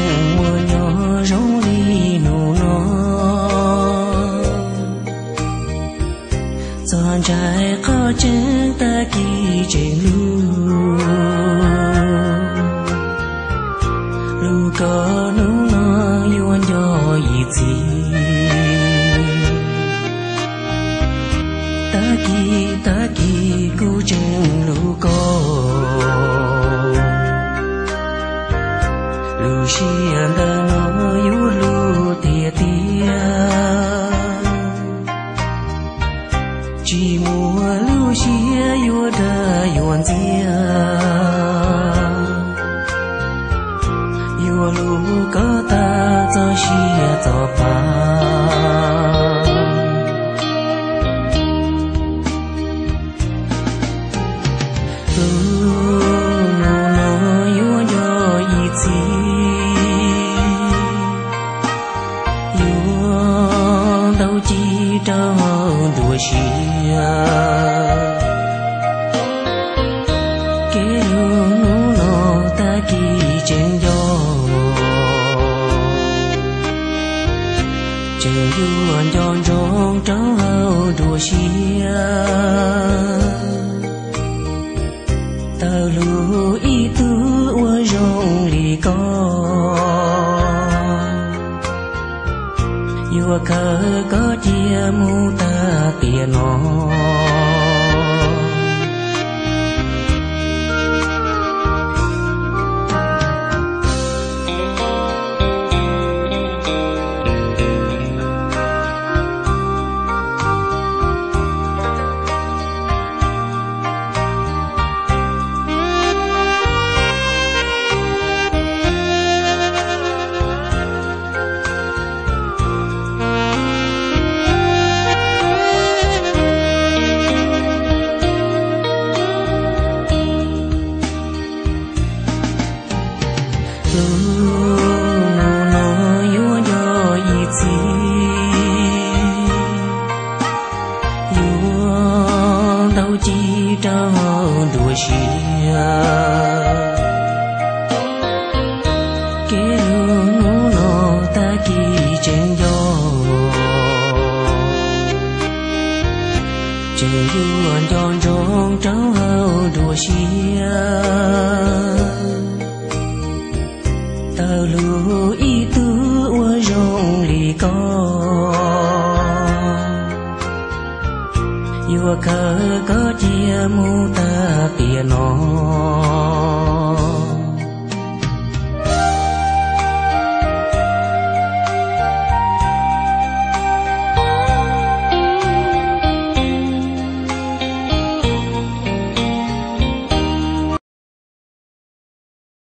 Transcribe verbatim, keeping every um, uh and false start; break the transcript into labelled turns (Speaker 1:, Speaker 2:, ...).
Speaker 1: mưa nhỏ rong đi nụ nó giòn trái có chân ta kỳ trên lu lu có nụ nó yuan do ý chí ta kỳ ta kỳ cu chân lu có lu xiên ta nó yu lu tia tia chỉ mùa lu xia yu da yuan zia yu lu có ta cho xia cho pa đua xia cái nụ nó ta kỳ trên gió chờ yuan giòn rong trắng hao đua xia ta lu y tu ua rong lì co ua khờ có chia mu ta tiền nó đua xia cái nụ nó ta kỳ trên gió chờ yuan giòn rong trắng hao đua xia ta lu y tu ua rong lì co ua khờ có chia mu ta tiền nó